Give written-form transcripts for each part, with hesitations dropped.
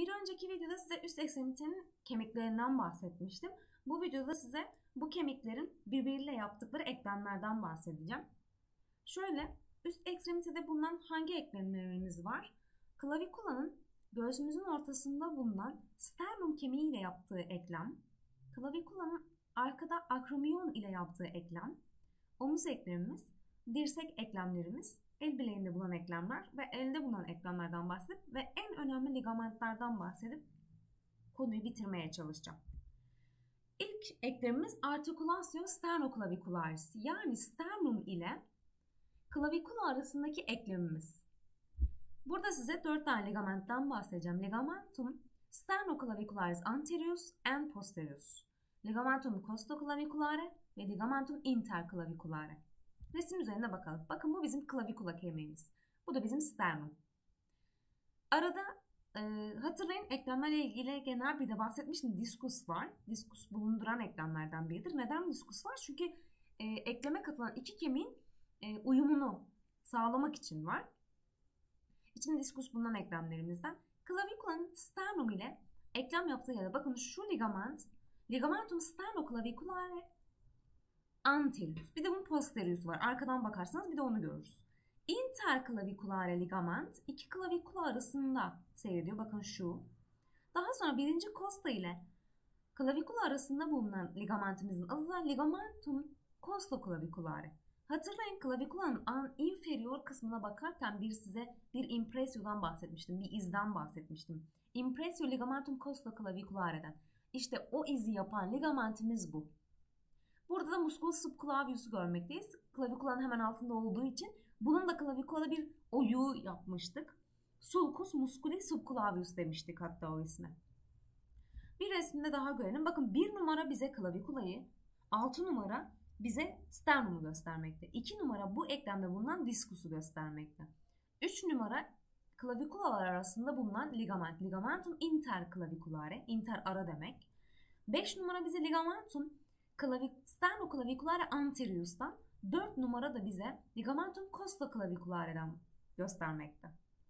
Bir önceki videoda size üst ekstremitenin kemiklerinden bahsetmiştim. Bu videoda size bu kemiklerin birbiriyle yaptıkları eklemlerden bahsedeceğim. Şöyle, üst ekstremitede bulunan hangi eklemlerimiz var? Klavikula'nın göğsümüzün ortasında bulunan sternum kemiği ile yaptığı eklem, klavikula'nın arkada akromyon ile yaptığı eklem, omuz eklemimiz, dirsek eklemlerimiz, el bileğinde bulunan eklemler ve elde bulunan eklemlerden bahsedip ve en önemli ligamentlerden bahsedip konuyu bitirmeye çalışacağım. İlk eklemimiz artikülasyon sternoclavicularis, yani sternum ile klavikula arasındaki eklemimiz. Burada size 4 tane ligamentten bahsedeceğim. Ligamentum sternoclavicularis anterius and posterius, ligamentum costoclaviculare ve ligamentum interclaviculare. Resim üzerine bakalım. Bakın bu bizim klavikula kemiğimiz. Bu da bizim sternum. Arada hatırlayın, eklemlerle ilgili genel bir de bahsetmiştim. Diskus var. Diskus bulunduran eklemlerden biridir. Neden diskus var? Çünkü ekleme katılan iki kemiğin uyumunu sağlamak için var. İçinde diskus bulunan eklemlerimizden. Klavikulanın sternum ile eklem yaptığı yerde bakın şu ligament, ligamentum sternoclaviculare anterius. Bir de bunun posterius var. Arkadan bakarsanız bir de onu görürüz. Interclaviculare ligament iki klavikula arasında seyrediyor. Bakın şu. Daha sonra birinci kosta ile klavikula arasında bulunan ligamentimizin adı da ligamentum costoclaviculare. Hatırlayın, klavikulanın inferior kısmına bakarken size bir impressiodan bahsetmiştim. Bir izden bahsetmiştim. Impressio ligamentum costoclaviculare'den. İşte o izi yapan ligamentimiz bu. Burada da musculus subclavius'u görmekteyiz. Klavikulanın hemen altında olduğu için bunun da klavikulada bir oyu yapmıştık. Sulcus musculi subclavius demiştik hatta o isme. Bir resimde daha görelim. Bakın 1 numara bize klavikulayı, 6 numara bize sternumu göstermekte. 2 numara bu eklemde bulunan diskusu göstermekte. 3 numara klavikulalar arasında bulunan ligament. Ligamentum interclaviculare. Inter ara demek. 5 numara bize ligamentum sternoclaviculare anterius'tan, 4 numara da bize ligamentum costoclaviculare'den göstermekte.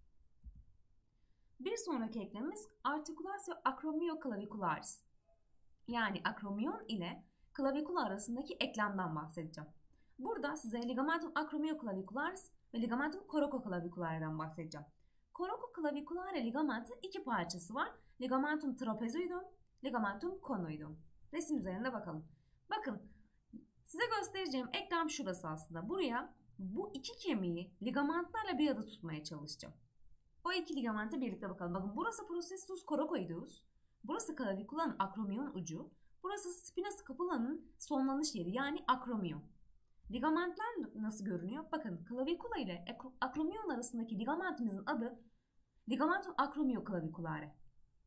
Bir sonraki eklemimiz artikülasyon acromioclavicularis. Yani akromyon ile klavikula arasındaki eklemden bahsedeceğim. Burada size ligamentum acromioclavicularis ve ligamentum corococlaviculare'den bahsedeceğim. Corococlaviculare ligamentin iki parçası var. Ligamentum trapezoidum, ligamentum conoidum. Resim üzerinde bakalım. Bakın, size göstereceğim eklem şurası aslında. Buraya bu iki kemiği ligamentlerle bir arada tutmaya çalışacağım. O iki ligamente birlikte bakalım. Bakın burası processus coracoideus. Burası klavikulanın akromyon ucu. Burası spina scapula'nın sonlanış yeri, yani akromyon. Ligamentler nasıl görünüyor? Bakın, klavikula ile akromyon arasındaki ligamentimizin adı ligamentum acromioclaviculare.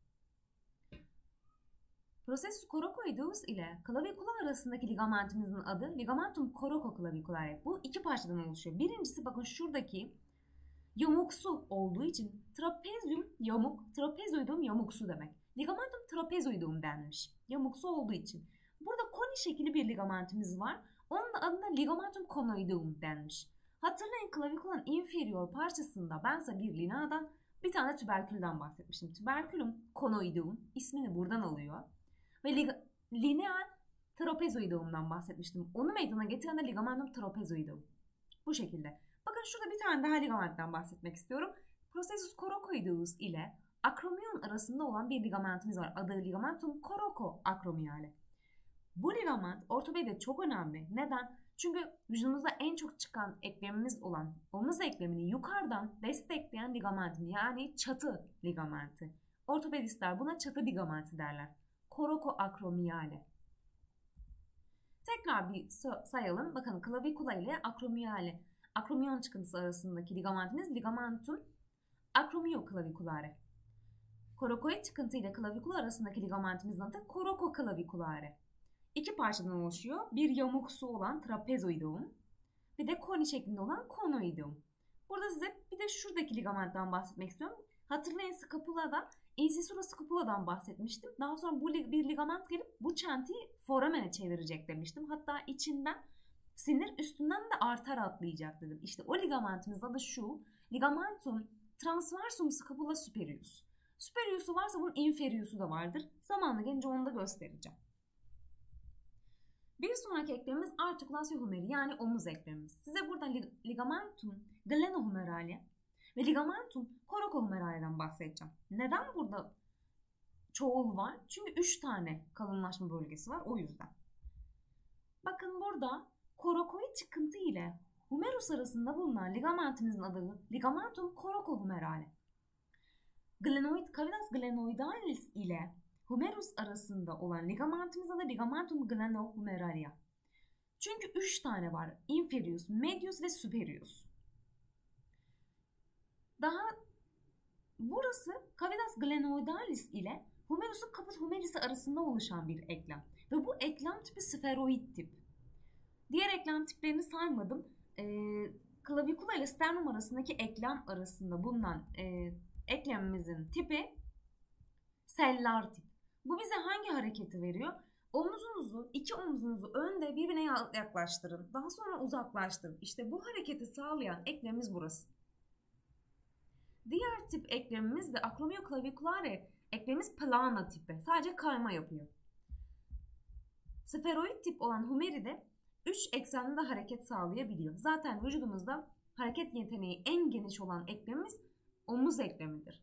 Processus coracoideus ile klavikula arasındaki ligamentimizin adı ligamentum corococlaviculare. Bu iki parçadan oluşuyor. Birincisi bakın şuradaki yamuksu olduğu için trapezium yamuk, trapezoidum yamuksu demek. Ligamentum trapezoidum denmiş. Yamuksu olduğu için. Burada koni şekli bir ligamentimiz var. Onun da adına ligamentum conoidum denmiş. Hatırlayın, klavikulanın inferior parçasında ben size bir lineadan bir tane tüberkülden bahsetmiştim. Tüberkülüm conoidum ismini buradan alıyor. Ve lineal trapezoidum'dan bahsetmiştim. Onu meydana getiren de ligamentum trapezoidum. Bu şekilde. Bakın şurada bir tane daha ligamentten bahsetmek istiyorum. Processus coracoideus ile akromyon arasında olan bir ligamentimiz var. Adı ligamentum coracoacromiale. Bu ligament ortopedide çok önemli. Neden? Çünkü vücudumuzda en çok çıkan eklemimiz olan omuz eklemini yukarıdan destekleyen ligamentin, yani çatı ligamenti. Ortopedistler buna çatı ligamenti derler. Coracoacromiale. Tekrar bir sayalım. Bakın, klavikula ile acromiale, akromyon çıkıntısı arasındaki ligamentimiz ligamentum acromioclaviculare. Coracoid çıkıntı ile klavikula arasındaki ligamentimizin adı corococlaviculare. İki parçadan oluşuyor. Bir yamuksu olan trapezoidum, bir de koni şeklinde olan conoidum. Burada size bir de şuradaki ligamentten bahsetmek istiyorum. Hatırlayın, scapula'da incisura scapula'dan bahsetmiştim. Daha sonra bir ligament gelip bu çentiyi foramene çevirecek demiştim. Hatta içinden sinir, üstünden de arter atlayacak dedim. İşte o ligamentimiz adı şu. Ligamentum transversum scapula superius. Superius'u varsa bunun inferius'u da vardır. Zamanla gelince onu da göstereceğim. Bir sonraki eklemimiz artikulatio humeri yani omuz eklemimiz. Size burada ligamentum glenohumerale ve ligamentum coracohumerale'den bahsedeceğim. Neden burada çoğul var? Çünkü 3 tane kalınlaşma bölgesi var o yüzden. Bakın burada coracoid çıkıntı ile humerus arasında bulunan ligamentimizin adı ligamentum coracohumerale. Cavidus glenoidalis ile humerus arasında olan ligamentimiz adı ligamentum glenohumeralia. Çünkü 3 tane var. Inferius, medius ve superius. Daha burası Cavidus glenoidalis ile humerus'un caput humerisi arasında oluşan bir eklem. Ve bu eklem tipi sferoid tip. Diğer eklem tiplerini saymadım. Klavikula ile sternum arasındaki eklem arasında bulunan eklemimizin tipi sellar tip. Bu bize hangi hareketi veriyor? İki omuzunuzu önde birbirine yaklaştırın. Daha sonra uzaklaştırın. İşte bu hareketi sağlayan eklemimiz burası. Diğer tip eklemimiz de acromioclaviculare eklemimiz plana tipi. Sadece kayma yapıyor. Sferoid tip olan humeri de 3 eksende de hareket sağlayabiliyor. Zaten vücudumuzda hareket yeteneği en geniş olan eklemimiz omuz eklemidir.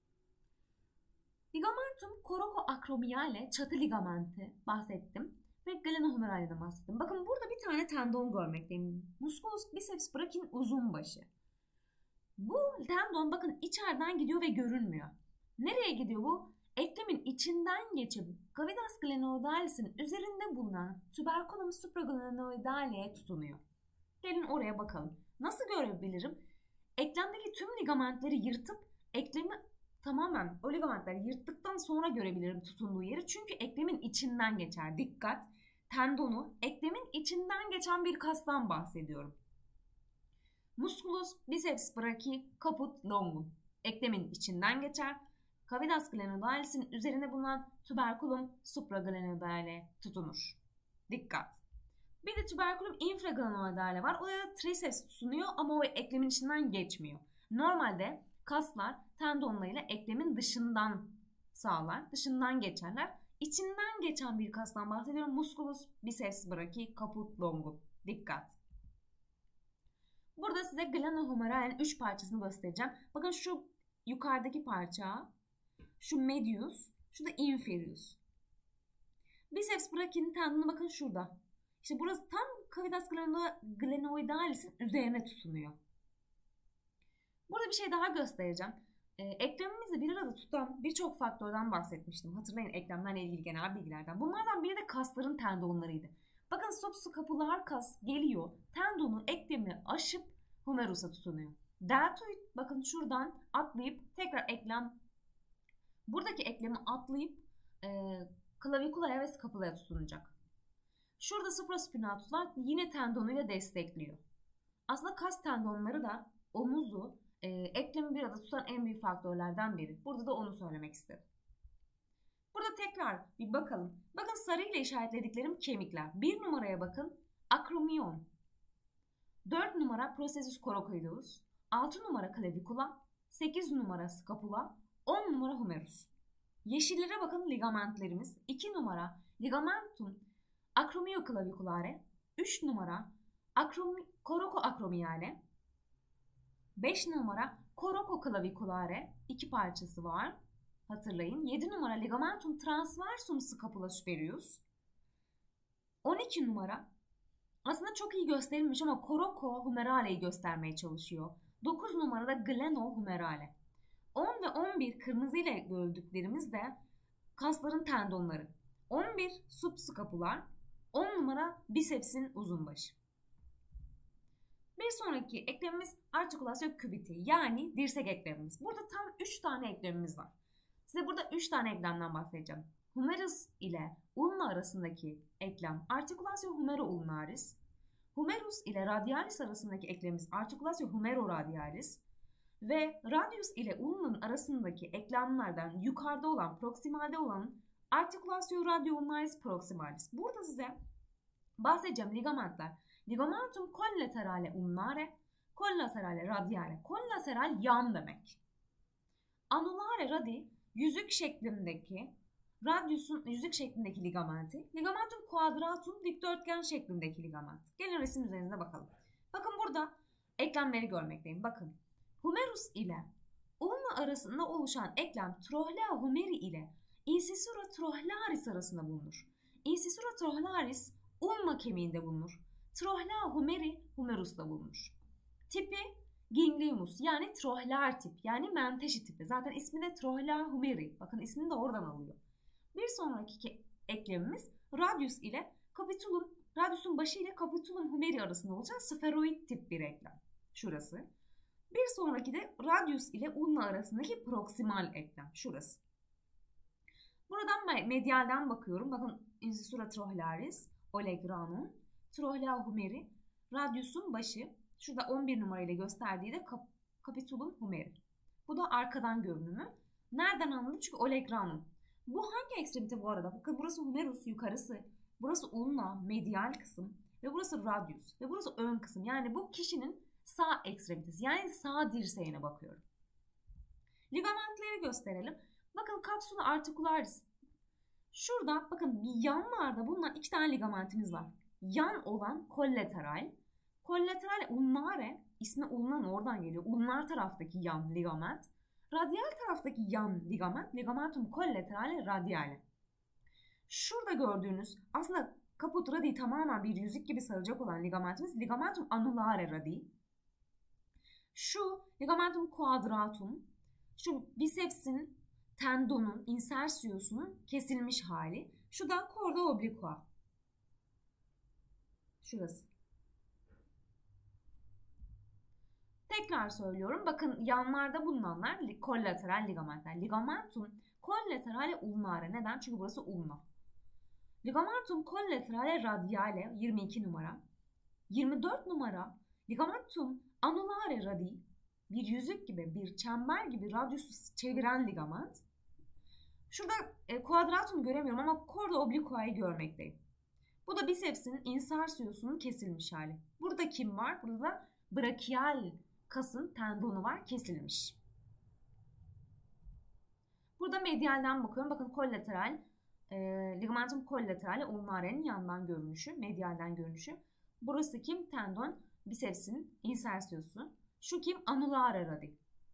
Ligamentum coracoacromiale çatı ligamenti bahsettim ve glenohumerale'den bahsettim. Bakın burada bir tane tendon görmekteyim. Musculus biceps brachi'nin uzun başı. Bu tendon bakın içeriden gidiyor ve görünmüyor. Nereye gidiyor bu? Eklemin içinden geçip Cavidus glenoidalis'in üzerinde bulunan tuberculum supraglenoidale'ye tutunuyor. Gelin oraya bakalım. Nasıl görebilirim? Eklemdeki tüm ligamentleri yırtıp eklemi tamamen o ligamentleri yırttıktan sonra görebilirim tutunduğu yeri. Çünkü eklemin içinden geçer. Dikkat! Tendonu eklemin içinden geçen bir kastan bahsediyorum. Musculus biceps brachii caput longum. Eklemin içinden geçer. Cavidus glenoidalis'in üzerinde bulunan tuberculum supraglenoidale tutunur. Dikkat! Bir de tuberculum infraglenoidale var. O da triceps tutunuyor ama o eklemin içinden geçmiyor. Normalde kaslar tendonlarıyla eklemin dışından sağlar, dışından geçerler. İçinden geçen bir kastan bahsediyorum. Musculus biceps brachii caput longum. Dikkat! Burada size glenohumerale'nin 3 parçasını göstereceğim. Bakın şu yukarıdaki parça, şu medius, şu da inferius. Biceps brachi'nin tendonu bakın şurada. İşte burası tam Cavidus glenoidalis'in üzerine tutunuyor. Burada bir şey daha göstereceğim. Eklemimizi bir arada tutan birçok faktörden bahsetmiştim. Hatırlayın eklemlerle ilgili genel bilgilerden. Bunlardan biri de kasların tendonlarıydı. Bakın subscapular kas geliyor. Tendonu eklemi aşıp humerus'a tutunuyor. Deltoid bakın şuradan atlayıp tekrar buradaki eklemi atlayıp klavikulaya ve scapulaya tutunacak. Şurada supraspinatus var. Yine tendonuyla destekliyor. Aslında kas tendonları da omuzu eklemi bir arada tutan en büyük faktörlerden biri. Burada da onu söylemek istedim. Burada tekrar bir bakalım. Bakın sarıyla işaretlediklerim kemikler. 1 numaraya bakın. Acromion. 4 numara processus coracoideus. 6 numara clavikula. 8 numara scapula. 10 numara humerus. Yeşillere bakın ligamentlerimiz. 2 numara ligamentum acromioclaviculare. 3 numara coracoacromiale. 5 numara coracoclaviculare. 2 parçası var. Hatırlayın. 7 numara ligamentum transversum scapula superius. 12 numara aslında çok iyi gösterilmiş ama coracohumerale'yi göstermeye çalışıyor. 9 numarada glenohumerale. 10 ve 11 kırmızı ile gördüklerimiz de kasların tendonları. 11 subscapular. 10 numara bicepsin uzun başı. Bir sonraki eklemimiz articulatio cubiti yani dirsek eklemimiz. Burada tam 3 tane eklemimiz var. Size burada 3 tane eklemden bahsedeceğim. Humerus ile ulna arasındaki eklem articulatio humero-ulnaris. Humerus ile radialis arasındaki eklemimiz articulatio humero-radialis. Ve radius ile ulnanın arasındaki eklemlerden yukarıda olan, proksimalde olan articulatio radio-ulnaris proximalis. Burada size bahsedeceğim ligamentler. Ligamentum collaterale ulnare, collaterale radiale. Collateral yan demek. Anulare radi yüzük şeklindeki ligamenti, ligamentum quadratum dikdörtgen şeklindeki ligament. Gelin resim üzerinde bakalım. Bakın burada eklemleri görmekteyim. Bakın humerus ile ulna arasında oluşan eklem trohlea humeri ile incisura trohlaris arasında bulunur. Incisura trohlaris ulna kemiğinde bulunur. Trohlea humeri humerus'ta bulunur. Tipi ganglionimus yani trohler tip yani menteşe tipi. Zaten ismi de trohlea humeri. Bakın ismini de oradan alıyor. Bir sonraki eklemimiz radius ile capitulum, radiusun başı ile capitulum humeri arasında olacak sferoid tip bir eklem. Şurası. Bir sonraki de radius ile ulna arasındaki proksimal eklem. Şurası. Buradan medialden bakıyorum. Bakın incisura trohlaris, olegranum, trohlea humeri, radiusun başı. Şurada 11 numarayla gösterdiği de capitulum humeri. Bu da arkadan görünümü. Nereden anladım? Çünkü olegranum. Bu hangi ekstremite bu arada? Bakın burası humerus yukarısı, burası ulna medial kısım ve burası radius ve burası ön kısım. Yani bu kişinin sağ ekstremitesi yani sağ dirseğine bakıyorum. Ligamentleri gösterelim. Bakın capsula articularis. Şurada bakın yanlarda bulunan 2 tane ligamentimiz var. Yan olan kollateral. Kollateral ulnare, ismi ulnan oradan geliyor. Ulnar taraftaki yan ligament. Radyal taraftaki yan ligament, ligamentum collaterale radiale. Şurada gördüğünüz aslında caput radii tamamen bir yüzük gibi saracak olan ligamentimiz ligamentum annulare radii. Şu ligamentum quadratum, şu bisepsin tendonun, insersiosunun kesilmiş hali. Şu da corda obliqua. Şurası. Tekrar söylüyorum. Bakın yanlarda bulunanlar kollateral ligamentler. Ligamentum collaterale ulnare. Neden? Çünkü burası ulna. Ligamentum collaterale radiale 22 numara. 24 numara ligamentum annulare radii. Bir yüzük gibi, bir çember gibi radiusu çeviren ligament. Şurada quadratum göremiyorum ama corda obliqua'yı görmekteyim. Bu da bisepsin insersiosunun kesilmiş hali. Burada kim var? Burada da brachial kasın tendonu var, kesilmiş. Burada medialden bakıyorum. Bakın kollateral, ligamentum collaterale ulnare'nin yandan görünüşü, medialden görünüşü. Burası kim? Tendon, bisepsin insersiosu. Şu kim? Annulare radii.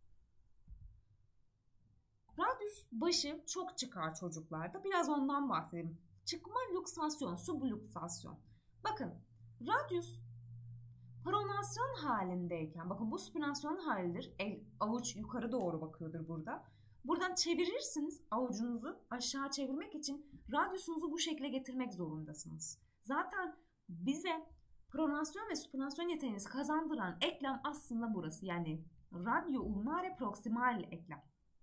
Radius başı çok çıkar çocuklarda. Biraz ondan bahsedeyim. Çıkma luksasyon, subluksasyon. Bakın radius pronasyon halindeyken, bakın bu supinasyon halidir. Avuç yukarı doğru bakıyordur burada. Buradan çevirirsiniz avucunuzu aşağı çevirmek için radiusunuzu bu şekle getirmek zorundasınız. Zaten bize pronasyon ve supinasyon yeteneğinizi kazandıran eklem aslında burası. Yani radio ulnare proksimal eklem.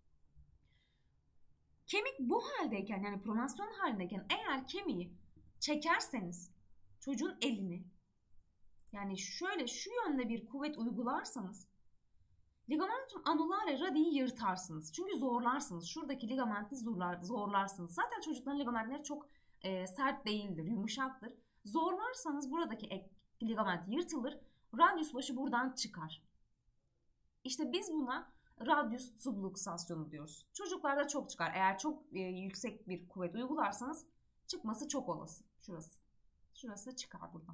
Kemik bu haldeyken yani pronasyon halindeyken eğer kemiği çekerseniz çocuğun elini yani şöyle şu yönde bir kuvvet uygularsanız ligamentum annulare radii'yi yırtarsınız. Çünkü zorlarsınız. Şuradaki ligamenti zorlarsınız. Zaten çocukların ligamentleri çok sert değildir, yumuşaktır. Zorlarsanız buradaki ligament yırtılır. Radius başı buradan çıkar. İşte biz buna radius subluxasyonu diyoruz. Çocuklarda çok çıkar. Eğer çok yüksek bir kuvvet uygularsanız çıkması çok olası. Şurası. Şurası çıkar buradan.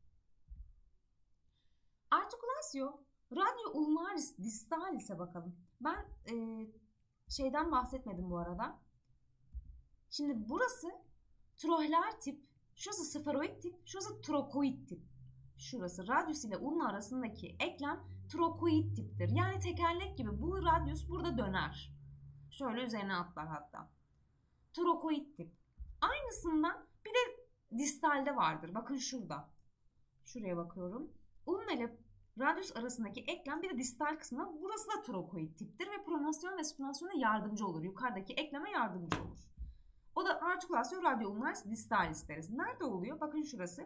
Artikulasyo radio ulnaris distalis'e bakalım. Ben şeyden bahsetmedim bu arada. Şimdi burası trohler tip, şurası sferoid tip, şurası trokoid tip. Şurası radius ile ulna arasındaki eklem trokoid tiptir. Yani tekerlek gibi bu radius burada döner. Şöyle üzerine atlar hatta. Trokoid tip. Aynısından bir de distalde vardır. Bakın şurada. Şuraya bakıyorum. Ulna ile radius arasındaki eklem bir de distal kısmına, burası da trokoid tiptir ve pronasyon ve supinasyona yardımcı olur. Yukarıdaki ekleme yardımcı olur. O da artikulasyon radio ulnaris distalis deriz. Nerede oluyor? Bakın şurası.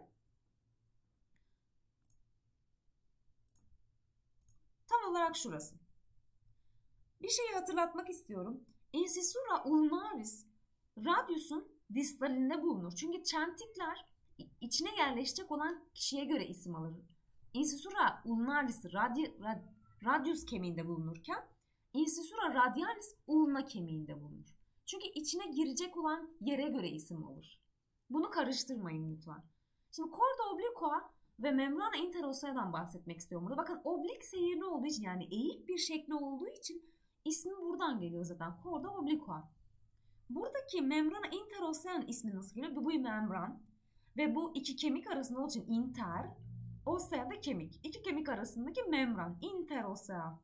Tam olarak şurası. Bir şeyi hatırlatmak istiyorum. Incisura ulnaris radiusun distalinde bulunur. Çünkü çentikler içine yerleşecek olan kişiye göre isim alır. Incisura ulnaris radius kemiğinde bulunurken Incisura radialis ulna kemiğinde bulunur. Çünkü içine girecek olan yere göre isim olur. Bunu karıştırmayın lütfen. Şimdi chorda obliqua ve membrana interosea'dan bahsetmek istiyorum burada. Bakın oblik seyirli olduğu için, yani eğik bir şekli olduğu için ismi buradan geliyor zaten. Chorda obliqua. Buradaki membrana interosea'nın ismi nasıl geliyor? Bu membran ve bu iki kemik arasında olduğu için inter, osea da kemik. İki kemik arasındaki membran, interosea.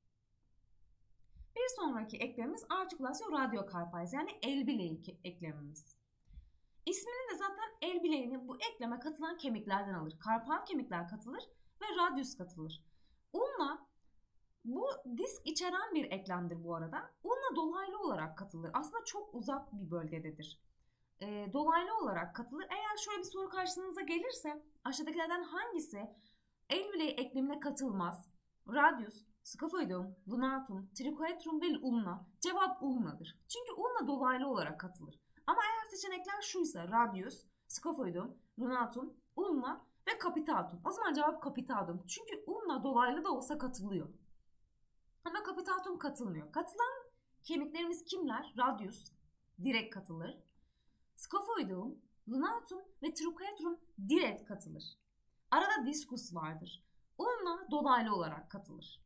Bir sonraki eklemimiz artikülasyon radyokarpalis, yani el bileği eklemimiz. İsmini de zaten el bileğini bu ekleme katılan kemiklerden alır. Karpal kemikler katılır ve radyus katılır. Ulna bu disk içeren bir eklemdir bu arada. Ulna dolaylı olarak katılır. Aslında çok uzak bir bölgededir. Dolaylı olarak katılır. Eğer şöyle bir soru karşınıza gelirse aşağıdakilerden hangisi el bileği eklemine katılmaz? Radius, scafoidum, lunatum, trichoetrum ve ulna. Cevap ulnadır. Çünkü ulna dolaylı olarak katılır. Ama eğer seçenekler şuysa radius, scafoidum, lunatum, ulna ve capitatum. O zaman cevap capitatum. Çünkü ulna dolaylı da olsa katılıyor. Ama capitatum katılmıyor. Katılan kemiklerimiz kimler? Radius direkt katılır. Scafoidum, lunatum ve trichoetrum direkt katılır. Arada diskus vardır. Ulna dolaylı olarak katılır.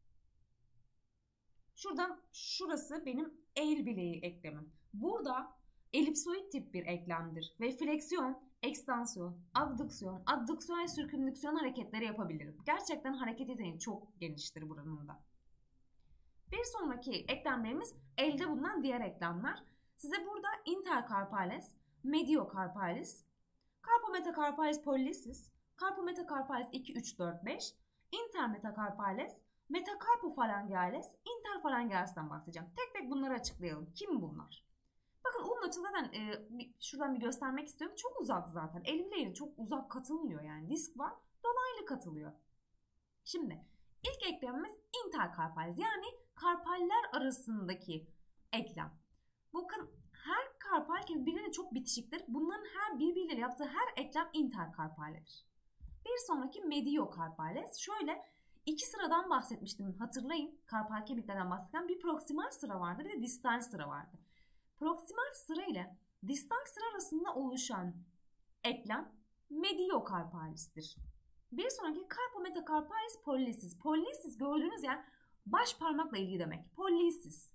Şurası benim el bileği eklemim. Burada elipsoid tip bir eklemdir ve fleksiyon, ekstansiyon, abduksiyon ve sirkümlüksiyon hareketleri yapabilirim. Gerçekten hareket yeteneği çok geniştir buranın da. Bir sonraki eklemlerimiz elde bulunan diğer eklemler. Size burada intercarpales, mediocarpales, carpometacarpales pollicis, carpometacarpales 2, 3, 4, 5, intermetacarpales, metacarpophalangeales, interphalangeales'ten bahsedeceğim. Tek tek bunları açıklayalım. Kim bunlar? Bakın ulna açı zaten şuradan bir göstermek istiyorum. Çok uzak zaten. El bileğine çok uzak katılmıyor yani. Disk var, dolaylı katılıyor. Şimdi ilk eklemimiz intercarpales, yani karpaller arasındaki eklem. Bakın her karpal kemik birbirine çok bitişiktir. Bunların her birbirleriyle yaptığı her eklem interkarpaldir. Bir sonraki mediokarpales. Şöyle iki sıradan bahsetmiştim, hatırlayın. Karpal kemiklerden bahseden bir proksimal sıra vardı, bir de distal sıra vardı. Proksimal sıra ile distal sıra arasında oluşan eklem mediokarpalistir. Bir sonraki carpometacarpales pollicis. Pollicis gördüğünüz yer baş parmakla ilgili demek. Pollicis.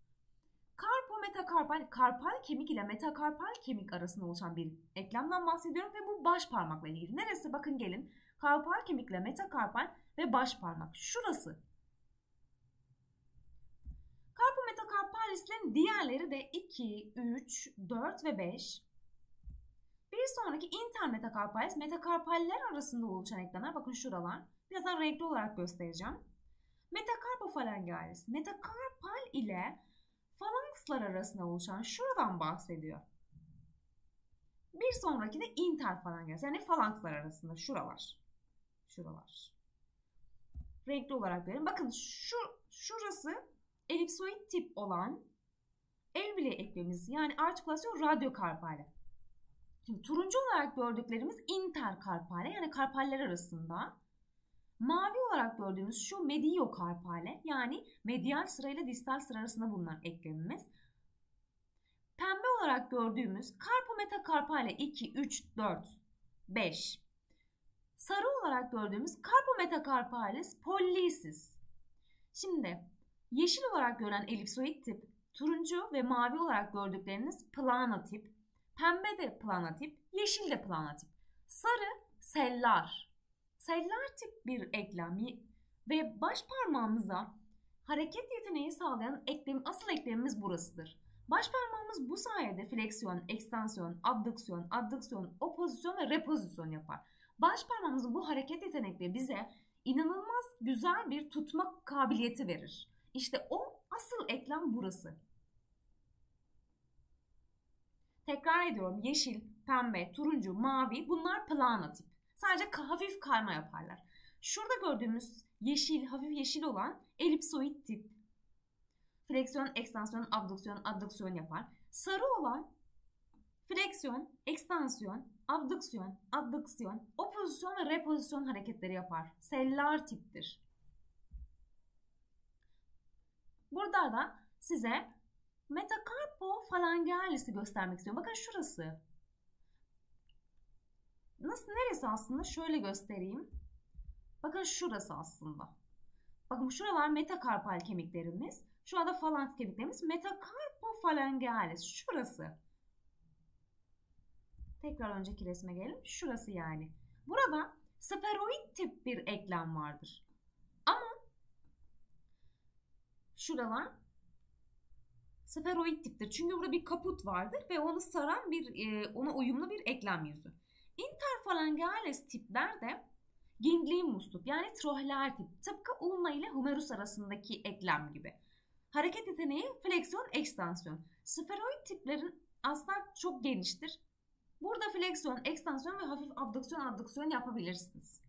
Karpal kemik ile metakarpal kemik arasında oluşan bir eklemden bahsediyorum ve bu baş parmakla ilgili. Neresi? Bakın gelin. Karpal kemik ile metakarpal ve baş parmak. Şurası. Karpometakarpalislerin diğerleri de 2, 3, 4 ve 5. Bir sonraki intermetakarpalis, metakarpaller arasında oluşan eklemler. Bakın şuralar. Birazdan renkli olarak göstereceğim. Metacarpophalangeales. Metakarpal ile falankslar arasında oluşan şuradan bahsediyor. Bir sonraki de interphalangeales, yani falankslar arasında şuralar. Şuralar. Renkli olarak verin. Bakın şurası elipsoid tip olan el bileği eklemimiz, yani artikülasyon radyokarpale. Şimdi turuncu olarak gördüklerimiz interkarpale, yani karpaller arasında. Mavi olarak gördüğümüz şu mediokarpale, yani medial sıra ile distal sıra arasında bulunan eklemimiz. Pembe olarak gördüğümüz carpometacarpale 2, 3, 4, 5. Sarı olarak gördüğümüz carpometacarpales pollicis. Şimdi yeşil olarak görülen elipsoid tip, turuncu ve mavi olarak gördükleriniz plana tip, pembe de plana tip, yeşil de plana tip. Sarı sellar. Sellar tip bir eklem ve baş parmağımıza hareket yeteneği sağlayan asıl eklemimiz burasıdır. Baş parmağımız bu sayede fleksiyon, ekstansiyon, abduksiyon, opozisyon ve repozisyon yapar. Baş parmağımızın bu hareket yetenekleri bize inanılmaz güzel bir tutma kabiliyeti verir. İşte o asıl eklem burası. Tekrar ediyorum, yeşil, pembe, turuncu, mavi bunlar plana tip. Sadece hafif kayma yaparlar. Şurada gördüğümüz yeşil, hafif yeşil olan elipsoid tip. Fleksiyon, ekstansiyon, abduksiyon yapar. Sarı olan fleksiyon, ekstansiyon, abduksiyon, opozisyon ve repozisyon hareketleri yapar. Sellar tiptir. Burada da size metacarpophalangalis'i göstermek istiyorum. Bakın şurası. Neresi aslında? Şöyle göstereyim. Bakın şurası aslında. Bakın şuralar metakarpal kemiklerimiz. Şurada falans kemiklerimiz. Metacarpophalangalis. Şurası. Tekrar önceki resme gelelim. Şurası yani. Burada sferoid tip bir eklem vardır. Ama şuralar sferoid tiptir. Çünkü burada bir kaput vardır ve onu saran ona uyumlu bir eklem yüzü. Interphalangalis tipler de ganglion tip yani trohler tip. Tıpkı ulna ile humerus arasındaki eklem gibi. Hareket yeteneği fleksiyon, ekstansiyon. Sferoid tiplerin aslında çok geniştir. Burada fleksiyon, ekstansiyon ve hafif abduksiyon yapabilirsiniz.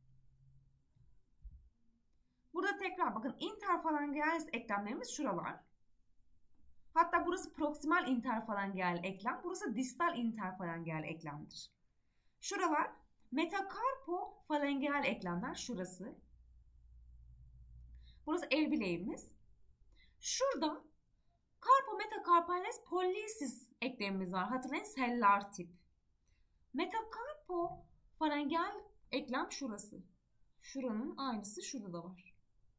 Burada tekrar bakın interphalangeal eklemlerimiz şuralar. Hatta burası proksimal interphalangeal eklem, burası distal interphalangeal eklemdir. Şuralar metacarpophalangeal eklemler, şurası. Burası el bileğimiz. Şurada carpometacarpalis pollicis eklemimiz var. Hatırlayın, sellar tip. Metacarpophalangeal eklem şurası. Şuranın aynısı şurada da var.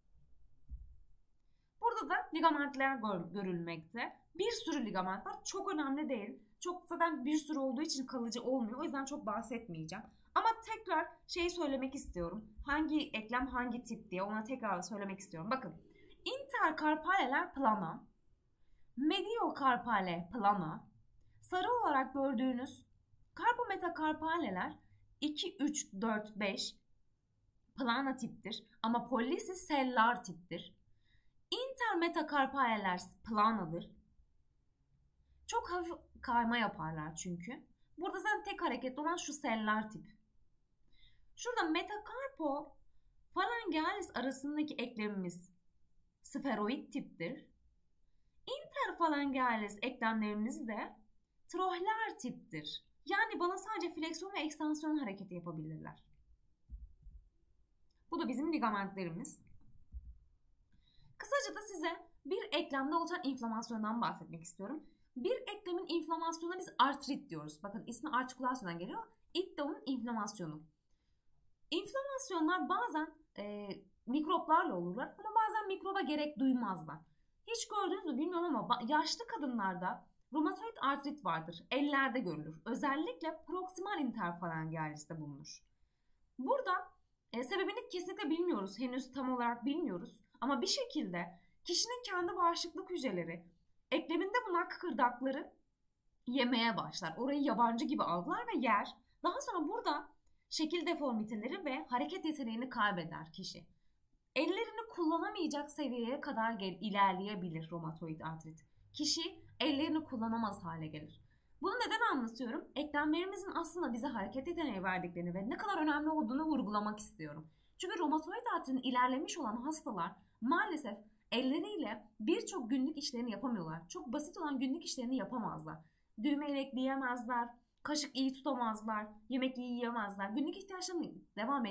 Burada da ligamentler görülmekte. Bir sürü ligament var. Çok önemli değil. Çok zaten bir sürü olduğu için kalıcı olmuyor. O yüzden çok bahsetmeyeceğim. Ama tekrar söylemek istiyorum. Hangi eklem hangi tip diye ona tekrar söylemek istiyorum. Bakın. Interkarpaleler plana. Mediokarpale plana. Sarı olarak gördüğünüz carpometacarpaleler 2, 3, 4, 5 plana tiptir. Ama pollicis sellar tiptir. Intermetacarpaleler planadır. Çok hafif kayma yaparlar çünkü. Burada zaten tek hareketli olan şu sellar tip. Şurada metacarpophalangalis arasındaki eklemimiz sferoid tiptir. Interphalangalis eklemlerimiz de trohler tiptir. Yani bana sadece fleksiyon ve ekstansiyon hareketi yapabilirler. Bu da bizim ligamentlerimiz. Kısaca da size bir eklemde oluşan inflamasyondan bahsetmek istiyorum. Bir eklemin inflamasyonuna biz artrit diyoruz. Bakın ismi artikülasyondan geliyor. İt de onun inflamasyonu. İnflamasyonlar bazen mikroplarla olurlar ama bazen mikroba gerek duymazlar. Hiç gördünüz mü bilmiyorum ama yaşlı kadınlarda romatoid artrit vardır. Ellerde görülür. Özellikle proksimal interphalangalis'te bulunur. Burada sebebini kesinlikle bilmiyoruz. Henüz tam olarak bilmiyoruz. Ama bir şekilde kişinin kendi bağışıklık hücreleri ekleminde bulunan kıkırdakları yemeye başlar. Orayı yabancı gibi algılar ve yer. Daha sonra burada şekil deformiteleri ve hareket yeteneğini kaybeder kişi. Ellerini kullanamayacak seviyeye kadar ilerleyebilir romatoid artrit. Kişi ellerini kullanamaz hale gelir. Bunu neden anlatıyorum? Eklemlerimizin aslında bize hareket yeteneği verdiklerini ve ne kadar önemli olduğunu vurgulamak istiyorum. Çünkü romatoid artritin ilerlemiş olan hastalar maalesef elleriyle birçok günlük işlerini yapamıyorlar. Çok basit olan günlük işlerini yapamazlar. Düğme elekleyemezler, kaşık iyi tutamazlar, yemek iyi yiyemezler. Günlük ihtiyaçlarını devam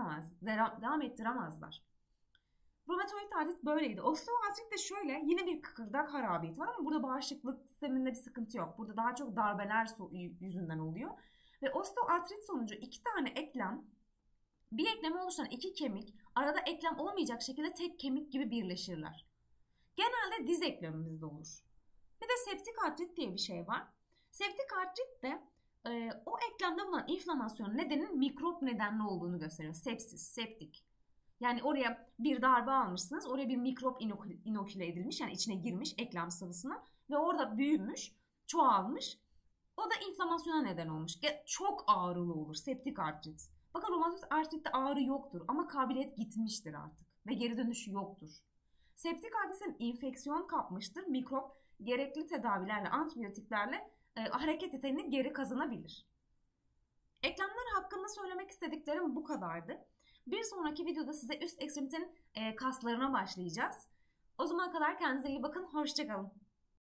ettiremezler. Romatoid artrit böyleydi. Osteoartrit de şöyle, yine bir kıkırdak harabiyeti var ama burada bağışıklık sisteminde bir sıkıntı yok. Burada daha çok darbeler yüzünden oluyor. Ve osteoartrit sonucu iki tane eklem, bir eklemi oluşturan iki kemik, arada eklem olmayacak şekilde tek kemik gibi birleşirler. Genelde diz eklemimizde olur. Bir de septik artrit diye bir şey var. Septik artrit de o eklemde bulunan inflamasyon nedenin mikrop nedenli olduğunu gösteriyor. Sepsis, septik. Yani oraya bir darbe almışsınız, oraya bir mikrop inoküle edilmiş, yani içine girmiş eklem sıvısına ve orada büyümüş, çoğalmış. O da inflamasyona neden olmuş. Çok ağrılı olur septik artrit. Bakın romatoid artritte ağrı yoktur ama kabiliyet gitmiştir artık ve geri dönüşü yoktur. Septik artritin infeksiyon kapmıştır, mikrop gerekli tedavilerle, antibiyotiklerle hareket yeteneğini geri kazanabilir. Eklemler hakkında söylemek istediklerim bu kadardı. Bir sonraki videoda size üst ekstremitenin kaslarına başlayacağız. O zamana kadar kendinize iyi bakın. Hoşça kalın.